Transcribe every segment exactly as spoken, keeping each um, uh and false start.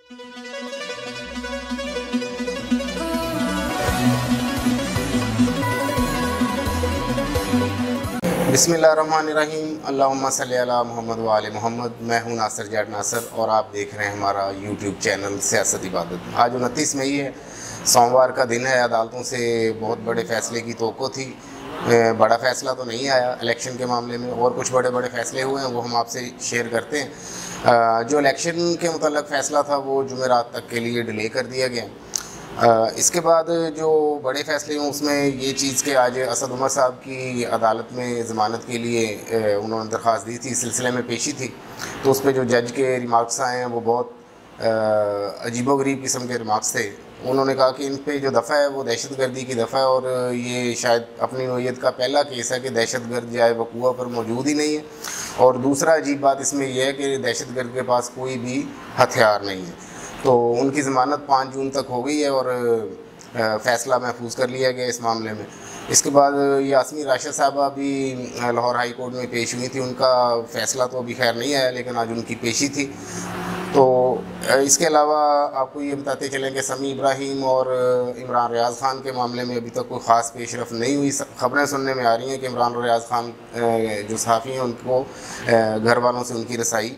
बिस्मिल्लाहिर्रहमानिर्रहीम। अल्लाहुम्मा सल्ली अला मुहम्मद व आले मोहम्मद। मैं हूं नासिर जाट नासिर और आप देख रहे हैं हमारा यूट्यूब चैनल सियासत इबादत। आज उनतीस मई है, सोमवार का दिन है। अदालतों से बहुत बड़े फ़ैसले की तवक्को थी। बड़ा फ़ैसला तो नहीं आया इलेक्शन के मामले में, और कुछ बड़े बड़े फ़ैसले हुए हैं, वो हम आपसे शेयर करते हैं। जो इलेक्शन के मुतल्लिक़ फ़ैसला था वो जुमेरात तक के लिए डिले कर दिया गया। इसके बाद जो बड़े फ़ैसले हैं उसमें ये चीज़ कि आज असद उमर साहब की अदालत में ज़मानत के लिए उन्होंने दरख्वास्त दी थी, इस सिलसिले में पेशी थी। तो उस पर जो जज के रिमार्क्स आए हैं वो बहुत अजीबोगरीब किस्म के रिमार्क्स थे। उन्होंने कहा कि इन पे जो दफ़ा है वो दहशतगर्दी की दफ़ा है, और ये शायद अपनी नौइयत का पहला केस है कि दहशतगर्द जाए वकूआ पर मौजूद ही नहीं है। और दूसरा अजीब बात इसमें यह है कि दहशतगर्द के पास कोई भी हथियार नहीं है। तो उनकी ज़मानत पाँच जून तक हो गई है और फ़ैसला महफूज कर लिया गया इस मामले में। इसके बाद यास्मीन राशिद साहबा भी लाहौर हाई कोर्ट में पेश हुई थी। उनका फ़ैसला तो अभी खैर नहीं आया, लेकिन आज उनकी पेशी थी। तो इसके अलावा आपको ये बताते चलें कि समी इब्राहिम और इमरान रियाज़ ख़ान के मामले में अभी तक कोई ख़ास पेशरफ नहीं हुई। ख़बरें सुनने में आ रही हैं कि इमरान और रियाज़ ख़ान जो सहाफ़ी हैं उनको घर वालों से उनकी रसाई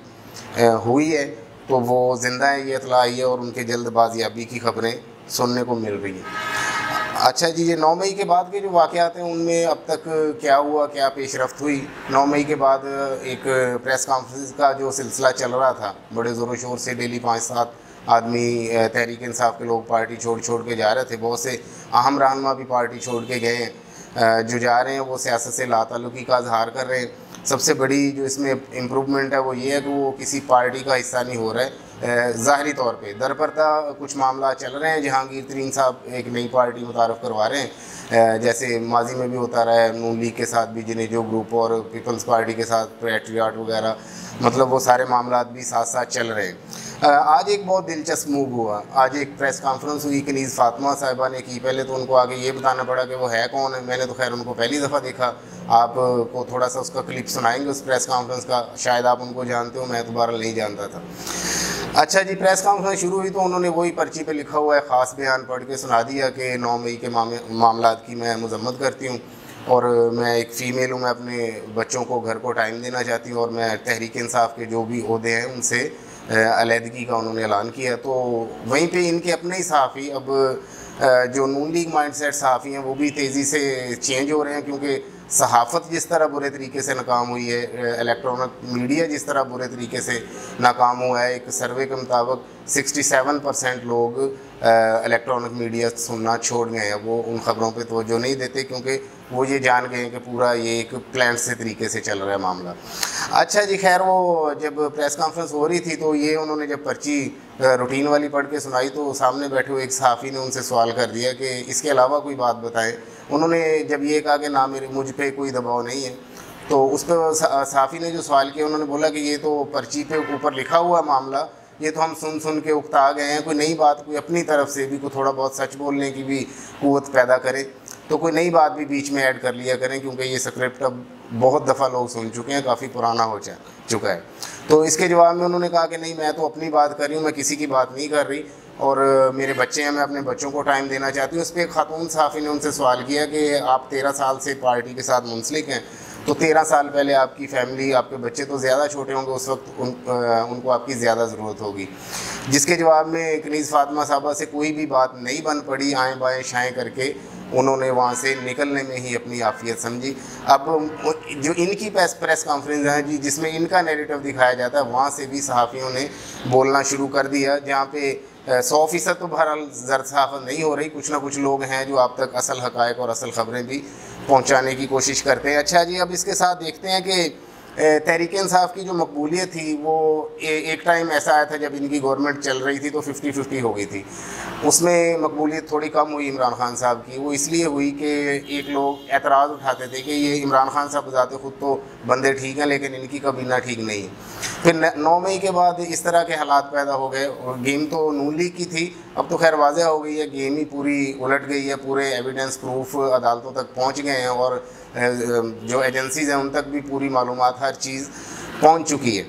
हुई है, तो वो ज़िंदा है, ये इतला आई है, और उनके जल्द बाजियाबी की ख़बरें सुनने को मिल रही हैं। अच्छा जी, ये नौ मई के बाद के जो वाक़यात हैं उनमें अब तक क्या हुआ, क्या पेशरफ्त हुई। नौ मई के बाद एक प्रेस कॉन्फ्रेंस का जो सिलसिला चल रहा था, बड़े ज़ोर शोर से डेली पाँच सात आदमी तहरीक इंसाफ के लोग पार्टी छोड़ छोड़ के जा रहे थे। बहुत से अहम रहनुमा भी पार्टी छोड़ के गए हैं। जो जा रहे हैं वो सियासत से लाताल्लुकी का इज़हार कर रहे हैं। सबसे बड़ी जो इसमें इम्प्रूवमेंट है वो ये है कि वो किसी पार्टी का हिस्सा नहीं हो रहा है। ज़ाहरी तौर पे दरपरदा कुछ मामला चल रहे हैं। जहांगीर तरीन साहब एक नई पार्टी मुतारफ़ करवा रहे हैं, जैसे माजी में भी होता रहा है, नून लीग के साथ भी जिन्हें जो ग्रुप और पीपल्स पार्टी के साथ पैट्रियट वगैरह, मतलब वो सारे मामला भी साथ साथ चल रहे हैं। आज एक बहुत दिलचस्प मूव हुआ। आज एक प्रेस कॉन्फ्रेंस हुई कनीज़ फातिमा साहिबा ने की। पहले तो उनको आगे ये बताना पड़ा कि वो है कौन है। मैंने तो खैर उनको पहली दफ़ा देखा। आपको थोड़ा सा उसका क्लिप सुनाएंगे उस प्रेस कॉन्फ्रेंस का, शायद आप उनको जानते हो, मैं तो बहरहाल नहीं जानता था। अच्छा जी, प्रेस कॉन्फ्रेंस शुरू हुई तो उन्होंने वही पर्ची पे लिखा हुआ है ख़ास बयान पढ़ के सुना दिया कि नौ मई के मामला की मैं मजम्मत करती हूँ, और मैं एक फ़ीमेल हूँ, मैं अपने बच्चों को घर को टाइम देना चाहती हूँ, और मैं तहरीक इंसाफ के जो भी ओहदे हैं उनसे अलहदगी का उन्होंने ऐलान किया। तो वहीं पे इनके अपने ही सहाफ़ी, अब जो नून लीग माइंड सेट सहाफ़ी हैं वो भी तेज़ी से चेंज हो रहे हैं, क्योंकि सहाफ़त जिस तरह बुरे तरीके से नाकाम हुई है, इलेक्ट्रॉनिक मीडिया जिस तरह बुरे तरीके से नाकाम हुआ है। एक सर्वे के मुताबिक सड़सठ परसेंट लोग इलेक्ट्रॉनिक मीडिया सुनना छोड़ गए हैं। वो उन ख़बरों पे तवज्जो नहीं देते, क्योंकि वो ये जान गए हैं कि पूरा ये एक प्लान से तरीके से चल रहा है मामला। अच्छा जी, खैर वो जब प्रेस कॉन्फ्रेंस हो रही थी तो ये उन्होंने जब पर्ची रूटीन वाली पढ़ के सुनाई तो सामने बैठे हुए एक सहाफ़ी ने उनसे सवाल कर दिया कि इसके अलावा कोई बात बताएं। उन्होंने जब ये कहा कि ना मेरे मुझ पे कोई दबाव नहीं है, तो उस पर सहाफ़ी ने जो सवाल किया उन्होंने बोला कि ये तो पर्ची पे ऊपर लिखा हुआ मामला, ये तो हम सुन सुन के उकता गए हैं। कोई नई बात, कोई अपनी तरफ से भी कोई थोड़ा बहुत सच बोलने की भी क़ुव्वत पैदा करे, तो कोई नई बात भी बीच में ऐड कर लिया करें, क्योंकि ये स्क्रिप्ट अब बहुत दफ़ा लोग सुन चुके हैं, काफ़ी पुराना हो जा चुका है। तो इसके जवाब में उन्होंने कहा कि नहीं, मैं तो अपनी बात कर रही हूँ, मैं किसी की बात नहीं कर रही, और मेरे बच्चे हैं, मैं अपने बच्चों को टाइम देना चाहती हूँ। उस पर एक खातून सहाफ़ी ने उनसे सवाल किया कि आप तेरह साल से पार्टी के साथ मुंसलिक हैं, तो तेरह साल पहले आपकी फ़ैमिली, आपके बच्चे तो ज़्यादा छोटे होंगे, उस वक्त उन, उनको आपकी ज़्यादा ज़रूरत होगी। जिसके जवाब में कनीज़ फातिमा साहबा से कोई भी बात नहीं बन पड़ी। आएँ बाएँ शाएँ करके उन्होंने वहाँ से निकलने में ही अपनी आफियत समझी। अब जो इनकी प्रेस प्रेस कॉन्फ्रेंस है जी, जिसमें इनका नैरेटिव दिखाया जाता है, वहाँ से भी सहाफ़ियों ने बोलना शुरू कर दिया, जहाँ पे सौ फ़ीसद तो बहरहाल ज़र्द सहाफ़त नहीं हो रही। कुछ ना कुछ लोग हैं जो आप तक असल हक़ाइक़ और असल ख़बरें भी पहुँचाने की कोशिश करते हैं। अच्छा जी, अब इसके साथ देखते हैं कि तहरीक इंसाफ की जो मकबूलियत थी वो ए, एक टाइम ऐसा आया था जब इनकी गवर्नमेंट चल रही थी तो फिफ्टी फिफ्टी हो गई थी। उसमें मकबूलियत थोड़ी कम हुई इमरान खान साहब की। वो इसलिए हुई कि एक लोग एतराज़ उठाते थे कि ये इमरान खान साहब बजाते खुद तो बंदे ठीक हैं, लेकिन इनकी कबीना ठीक नहीं है। फिर नौ मई के बाद इस तरह के हालात पैदा हो गए। और गेम तो नून लीग की थी, अब तो खैर वाज़ेह हो गई है, गेम ही पूरी उलट गई है। पूरे एविडेंस प्रूफ अदालतों तक पहुँच गए हैं और जो एजेंसीज़ हैं उन तक भी पूरी मालूमात हर चीज़ पहुँच चुकी है।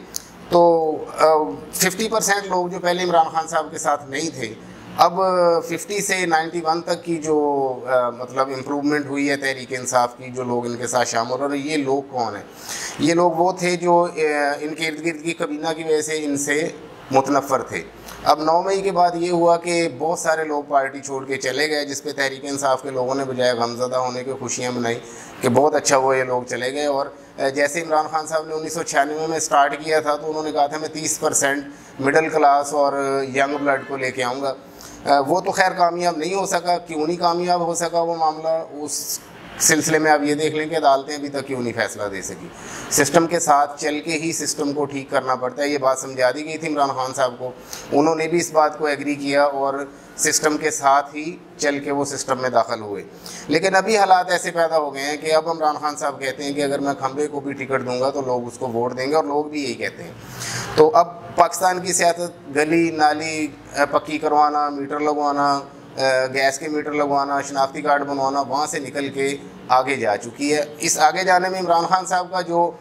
तो फिफ्टी परसेंट लोग जो पहले इमरान खान साहब के साथ नहीं थे, अब फिफ्टी से नाइन्टी वन तक की जो आ, मतलब इम्प्रूवमेंट हुई है तहरीक इंसाफ की, जो लोग इनके साथ शामिल हो रहे हैं, ये लोग कौन हैं? ये लोग वो थे जो इनके इर्द गिर्द की कबीना की वजह से इनसे मुतनफ़र थे। अब नौ मई के बाद ये हुआ कि बहुत सारे लोग पार्टी छोड़ के चले गए, जिस पे तहरीक इंसाफ के लोगों ने बजाय गमज़दा होने की खुशियाँ मनाई कि बहुत अच्छा हुआ ये लोग चले गए। और जैसे इमरान खान साहब ने उन्नीस सौ छियानवे में स्टार्ट किया था, तो उन्होंने कहा था मैं तीस परसेंट मिडिल क्लास और यंग ब्लड को लेके आऊँगा। वो तो खैर कामयाब नहीं हो सका। क्यों नहीं कामयाब हो सका वो मामला, उस सिलसिले में आप ये देख लें कि अदालतें अभी तक क्यों नहीं फैसला दे सकी। सिस्टम के साथ चल के ही सिस्टम को ठीक करना पड़ता है। ये बात समझा दी गई थी इमरान खान साहब को, उन्होंने भी इस बात को एग्री किया और सिस्टम के साथ ही चल के वो सिस्टम में दाखिल हुए। लेकिन अभी हालात ऐसे पैदा हो गए हैं कि अब इमरान खान साहब कहते हैं कि अगर मैं खंबे को भी टिकट दूंगा तो लोग उसको वोट देंगे, और लोग भी यही कहते हैं। तो अब पाकिस्तान की सियासत गली नाली पक्की करवाना, मीटर लगवाना, गैस के मीटर लगवाना, शनाख्ती कार्ड बनवाना, वहाँ से निकल के आगे जा चुकी है। इस आगे जाने में इमरान खान साहब का जो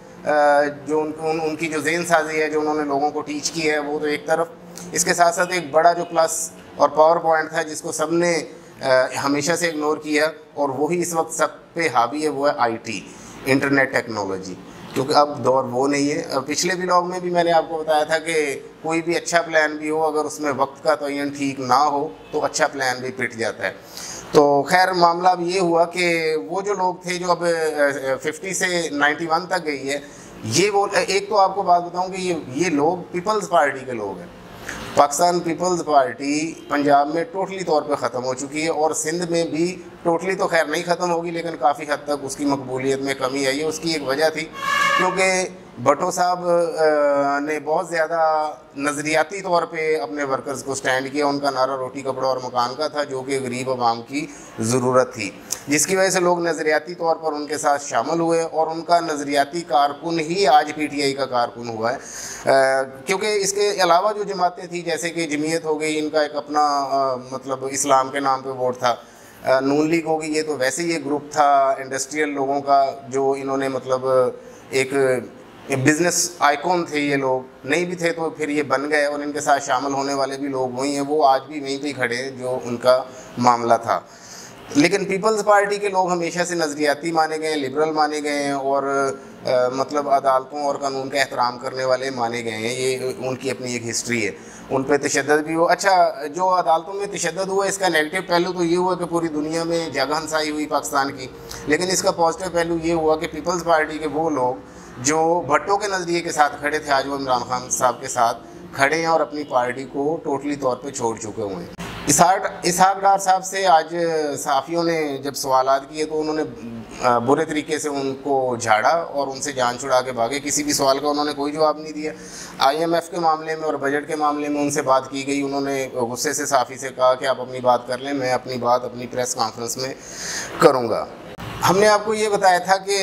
जो उन, उन, उनकी जो ज़हन साजी है, जो उन्होंने लोगों को टीच की है, वो तो एक तरफ, इसके साथ साथ एक बड़ा जो प्लस और पावर पॉइंट था जिसको सब ने हमेशा से इग्नोर किया, और वही इस वक्त सब पे हावी है, वो है आईटी, इंटरनेट टेक्नोलॉजी। क्योंकि अब दौर वो नहीं है। पिछले व्लॉग में भी मैंने आपको बताया था कि कोई भी अच्छा प्लान भी हो, अगर उसमें वक्त का तयन ठीक ना हो तो अच्छा प्लान भी पिट जाता है। तो खैर मामला अब ये हुआ कि वो जो लोग थे जो अब फिफ्टी से नाइन्टी वन तक गई है, ये वो, एक तो आपको बात बताऊं कि ये ये लोग पीपल्स पार्टी के लोग हैं। पाकिस्तान पीपल्स पार्टी पंजाब में टोटली तौर पे ख़त्म हो चुकी है, और सिंध में भी टोटली तो खैर नहीं ख़त्म होगी, लेकिन काफ़ी हद तक उसकी मकबूलियत में कमी आई है। उसकी एक वजह थी क्योंकि भट्टो साहब ने बहुत ज़्यादा नज़रियाती तौर पे अपने वर्कर्स को स्टैंड किया। उनका नारा रोटी कपड़ा और मकान का था, जो कि गरीब आवाम की ज़रूरत थी, जिसकी वजह से लोग नज़रियाती तौर पर उनके साथ शामिल हुए, और उनका नज़रियाती कारकुन ही आज पी टी आई का कारकुन हुआ है। क्योंकि इसके अलावा जो जमातें थी, जैसे कि जमीयत हो गई, इनका एक अपना आ, मतलब इस्लाम के नाम पे वोट था। नून लीग होगी, ये तो वैसे ही एक ग्रुप था इंडस्ट्रियल लोगों का, जो इन्होंने मतलब एक बिज़नेस आइकॉन थे। ये लोग नहीं भी थे तो फिर ये बन गए, और इनके साथ शामिल होने वाले भी लोग वही हैं, वो आज भी वहीं पे खड़े हैं जो उनका मामला था। लेकिन पीपल्स पार्टी के लोग हमेशा से नज़रियाती माने गए हैं, लिबरल माने गए हैं, और आ, मतलब अदालतों और कानून का एहतराम करने वाले माने गए हैं। ये उनकी अपनी एक हिस्ट्री है। उन पर तशद्दुद भी हो। अच्छा, जो अदालतों में तशद्दुद हुआ, इसका नेगेटिव पहलू तो ये हुआ कि पूरी दुनिया में जगह हंसाई हुई पाकिस्तान की, लेकिन इसका पॉजिटिव पहलू ये हुआ कि पीपल्स पार्टी के वो लोग जो भट्टो के नज़रिए के साथ खड़े थे, आज वो इमरान खान साहब के साथ खड़े हैं और अपनी पार्टी को टोटली तौर पे छोड़ चुके हुए हैं। इसहाक इसहाक डार साहब से आज सहाफ़ियों ने जब सवालात किए तो उन्होंने बुरे तरीके से उनको झाड़ा और उनसे जान छुड़ा के भागे। किसी भी सवाल का उन्होंने कोई जवाब नहीं दिया। आई एम एफ के मामले में और बजट के मामले में उनसे बात की गई, उन्होंने गुस्से से सहाफ़ी से कहा कि आप अपनी बात कर लें, मैं अपनी बात अपनी प्रेस कॉन्फ्रेंस में करूँगा। हमने आपको ये बताया था कि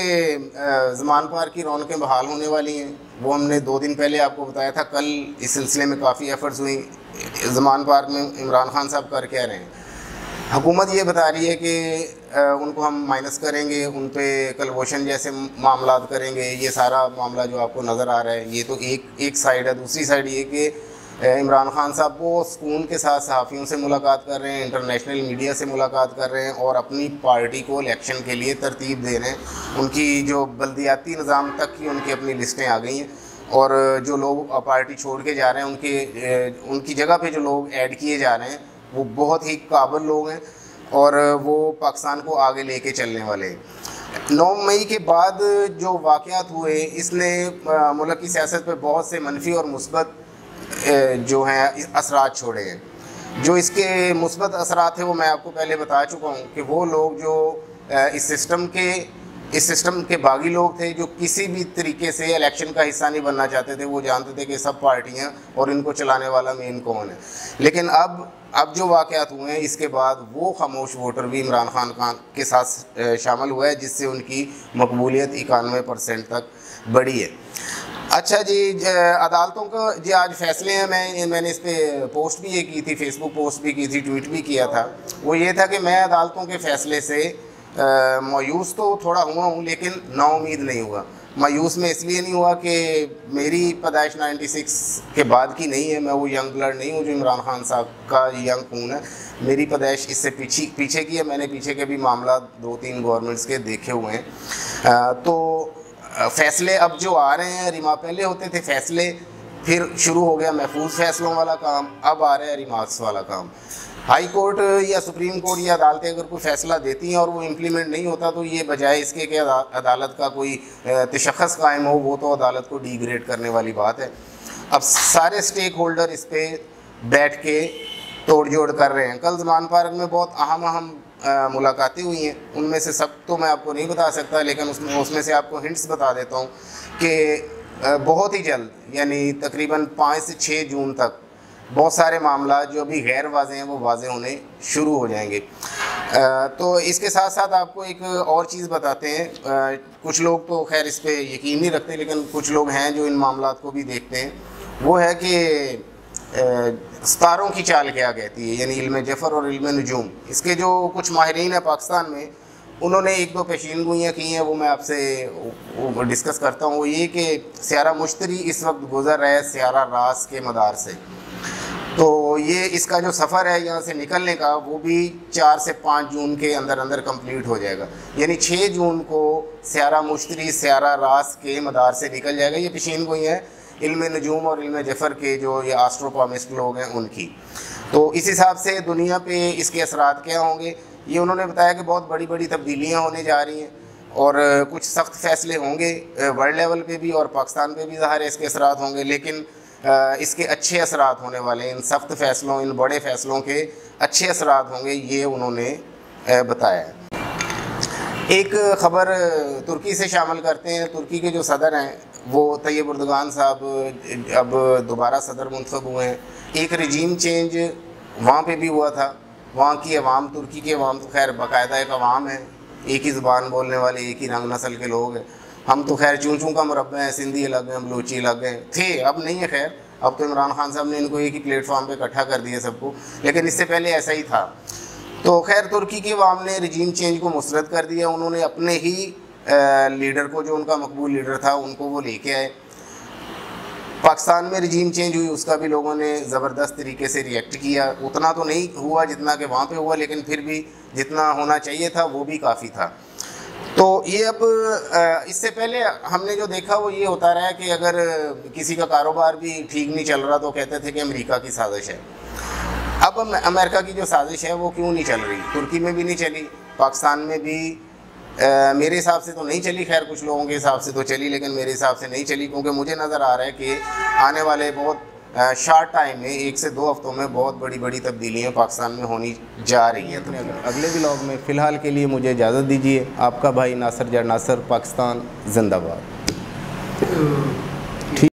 ज़मान पार की रौनकें बहाल होने वाली हैं, वो हमने दो दिन पहले आपको बताया था। कल इस सिलसिले में काफ़ी एफर्ट्स हुई। ज़मान पार्क में इमरान खान साहब कर कह रहे हैं, हुकूमत ये बता रही है कि उनको हम माइनस करेंगे, उन पे कलवोशन जैसे मामला करेंगे। ये सारा मामला जो आपको नज़र आ रहा है, ये तो एक एक साइड है। दूसरी साइड ये कि इमरान खान साहब वो सुकून के साथ सहाफ़ियों से मुलाकात कर रहे हैं, इंटरनेशनल मीडिया से मुलाकात कर रहे हैं, और अपनी पार्टी को इलेक्शन के लिए तरतीब दे रहे हैं। उनकी जो बल्दियाती निज़ाम तक की उनकी अपनी लिस्टें आ गई हैं, और जो लोग पार्टी छोड़ के जा रहे हैं उनके उनकी जगह पे जो लोग ऐड किए जा रहे हैं वो बहुत ही काबिल लोग हैं, और वो पाकिस्तान को आगे लेके चलने वाले हैं। नौ मई के बाद जो वाक़यात हुए, इसने मुल्क की सियासत पे बहुत से मनफी और मुस्बत जो हैं असरात छोड़े हैं। जो इसके मुस्बत असरात थे वो मैं आपको पहले बता चुका हूँ कि वो लोग जो इस सिस्टम के इस सिस्टम के बागी लोग थे, जो किसी भी तरीके से इलेक्शन का हिस्सा नहीं बनना चाहते थे। वो जानते थे कि सब पार्टियां और इनको चलाने वाला मेन कौन है। लेकिन अब अब जो वाक़यात हुए हैं, इसके बाद वो खामोश वोटर भी इमरान खान खान के साथ शामिल हुआ है, जिससे उनकी मकबूलियत इक्यानवे परसेंट तक बढ़ी है। अच्छा जी, अदालतों का जी आज फैसले हैं। मैं मैंने इस पर पोस्ट भी ये की थी, फेसबुक पोस्ट भी की थी, ट्वीट भी किया था। वो ये था कि मैं अदालतों के फ़ैसले से मायूस तो थोड़ा हुआ हूँ, लेकिन नाउम्मीद नहीं हुआ। मायूस मैं इसलिए नहीं हुआ कि मेरी पैदाइश छियानवे के बाद की नहीं है, मैं वो यंग ब्लड नहीं हूँ जो इमरान खान साहब का यंग खून है। मेरी पैदाइश इससे पीछे पीछे की है। मैंने पीछे के भी मामला दो तीन गवर्नमेंट्स के देखे हुए हैं। आ, तो फ़ैसले अब जो आ रहे हैं, रिमा पहले होते थे फ़ैसले, फिर शुरू हो गया महफूज फ़ैसलों वाला काम, अब आ रहा है रिमार्क्स वाला काम। हाई कोर्ट या सुप्रीम कोर्ट या अदालतें अगर कोई फ़ैसला देती हैं और वो इम्प्लीमेंट नहीं होता, तो ये बजाय इसके कि अदालत का कोई तशख़्ख़ुस कायम हो, वो तो अदालत को डिग्रेड करने वाली बात है। अब सारे स्टेक होल्डर इस पर बैठ के तोड़ जोड़ कर रहे हैं। कल ज़मान पार्क में बहुत अहम अहम मुलाकातें हुई हैं, उनमें से सब तो मैं आपको नहीं बता सकता, लेकिन उसमें उसमें से आपको हिंट्स बता देता हूँ कि बहुत ही जल्द, यानी तकरीबन पाँच से छः जून तक बहुत सारे मामला जो अभी गैर वाज़े हैं वो वाज़े होने शुरू हो जाएंगे। तो इसके साथ साथ आपको एक और चीज़ बताते हैं। कुछ लोग तो खैर इस पर यकीन नहीं रखते, लेकिन कुछ लोग हैं जो इन मामलात को भी देखते हैं। वो है कि सितारों की चाल क्या कहती है, यानी इल्म जफ़र और इल्म नजूम। इसके जो कुछ माहिरीन है पाकिस्तान में, उन्होंने एक दो पेशीनगोइयाँ की हैं, वो मैं आपसे डिस्कस करता हूँ। वो ये कि सियारा मुश्तरी इस वक्त गुज़र रहा है सियारा रास के मदार से, तो ये इसका जो सफ़र है यहाँ से निकलने का, वो भी चार से पाँच जून के अंदर अंदर कंप्लीट हो जाएगा। यानी छः जून को सियारा मुश्तरी सियारा रास के मदार से निकल जाएगा। ये पेशीनगोइयाँ हैं इल्म नजूम और इल्म जफ़र के जो ये एस्ट्रोनॉमिस्ट लोग हैं उनकी। तो इस हिसाब से दुनिया पे इसके असरात क्या होंगे, ये उन्होंने बताया कि बहुत बड़ी बड़ी तब्दीलियाँ होने जा रही हैं और कुछ सख्त फ़ैसले होंगे वर्ल्ड लेवल पे भी और पाकिस्तान पे भी ज़ाहिर है इसके असरात होंगे, लेकिन इसके अच्छे असरात होने वाले हैं। इन सख्त फ़ैसलों, इन बड़े फ़ैसलों के अच्छे असरात होंगे, ये उन्होंने बताया। एक ख़बर तुर्की से शामिल करते हैं। तुर्की के जो सदर हैं वो तैयब उर्दगान साहब अब दोबारा सदर मुंतखब हुए हैं। एक रजीम चेंज वहाँ पे भी हुआ था। वहाँ की अवाम, तुर्की की अवाम तो खैर बाकायदा एक अवाम है, एक ही ज़ुबान बोलने वाले, एक ही रंग नस्ल के लोग हैं। हम तो खैर चूँ चूँ का मुरब्बा हैं, सिंधी अलग हैं, बलूची अलग हैं, थे, अब नहीं है। खैर अब तो इमरान खान साहब ने इनको एक ही प्लेटफॉर्म पे इकट्ठा कर दिया सबको, लेकिन इससे पहले ऐसा ही था। तो खैर तुर्की की अवाम ने रजीम चेंज को मुस्तरद कर दिया। उन्होंने अपने ही लीडर को, जो उनका मकबूल लीडर था, उनको वो लेके आए। पाकिस्तान में रजीम चेंज हुई, उसका भी लोगों ने ज़बरदस्त तरीके से रिएक्ट किया। उतना तो नहीं हुआ जितना कि वहाँ पे हुआ, लेकिन फिर भी जितना होना चाहिए था वो भी काफ़ी था। तो ये अब इससे पहले हमने जो देखा वो ये होता रहा है कि अगर किसी का कारोबार भी ठीक नहीं चल रहा तो कहते थे कि अमेरिका की साजिश है। अब अमेरिका की जो साजिश है वो क्यों नहीं चल रही? तुर्की में भी नहीं चली, पाकिस्तान में भी आ, मेरे हिसाब से तो नहीं चली। खैर कुछ लोगों के हिसाब से तो चली, लेकिन मेरे हिसाब से नहीं चली, क्योंकि मुझे नज़र आ रहा है कि आने वाले बहुत शार्ट टाइम में, एक से दो हफ्तों में बहुत बड़ी बड़ी तब्दीलियाँ पाकिस्तान में होनी जा रही हैं। तो अगले व्लॉग में फ़िलहाल के लिए मुझे इजाज़त दीजिए। आपका भाई नासिर जट नासिर, पाकिस्तान जिंदाबाद।